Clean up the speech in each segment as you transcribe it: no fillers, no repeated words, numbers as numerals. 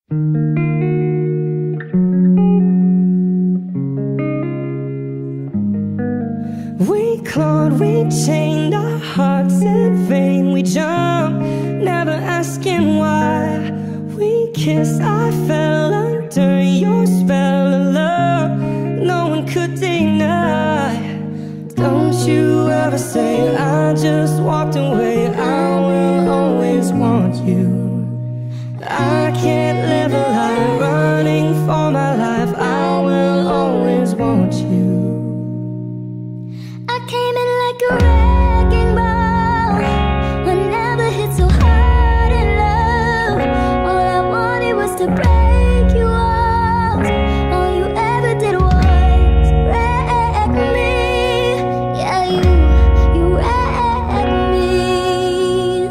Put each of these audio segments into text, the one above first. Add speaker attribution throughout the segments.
Speaker 1: We clawed, we chained our hearts in vain. We jumped, never asking why. We kissed, I fell under your spell of love no one could deny. Don't you ever say I just walked away. I will always want you. I can't live a life running for my life. I will always want you.
Speaker 2: I came in like a wrecking ball. I never hit so hard in love. All I wanted was to break you off. All you ever did was wreck me. Yeah, you wrecked me.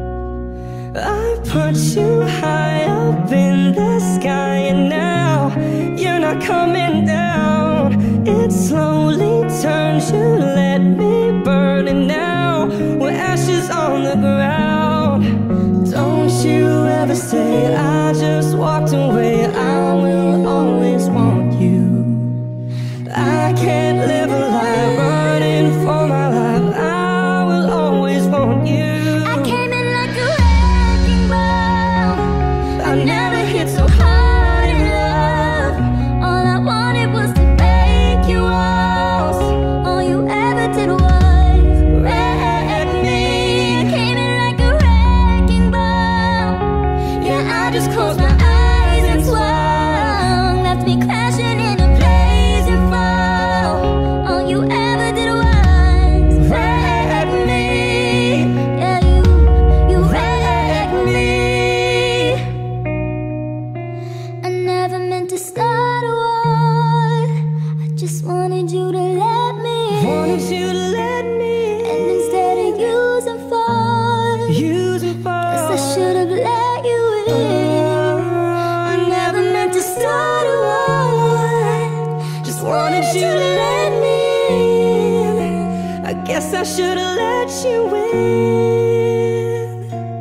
Speaker 1: I put you high up in the sky, and now you're not coming down. It slowly turns, you let me burn, and now we're ashes on the ground. Don't you ever say I just walked away. I will always want you. I can't live a life running for my life. I will always want you.
Speaker 2: I came in like a wrecking ball.
Speaker 1: I never hit so hard in love.
Speaker 2: All I wanted was to break you off. All you ever did was wreck me. I came in like a wrecking ball. Yeah, I just closed my eyes and swung, left me crashing in a blazing fall. All you ever did was wreck me. Yeah, you wrecked me. I never meant to start a war. I just wanted you to let me.
Speaker 1: Wanted you to let me.
Speaker 2: And instead of using force,
Speaker 1: Using
Speaker 2: guess I
Speaker 1: force.
Speaker 2: should have let you in. I never meant to start a war.
Speaker 1: Just wanted you to let me in. I guess I should have let you in.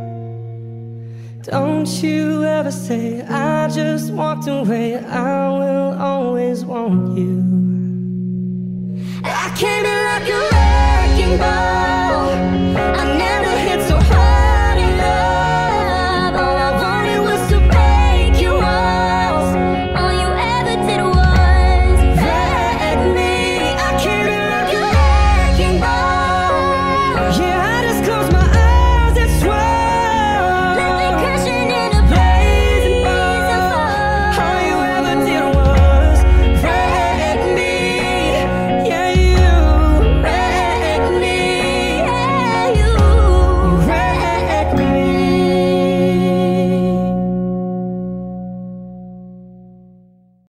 Speaker 1: Don't you ever say I just walked away. I will always want you. I came in like a wrecking ball. I never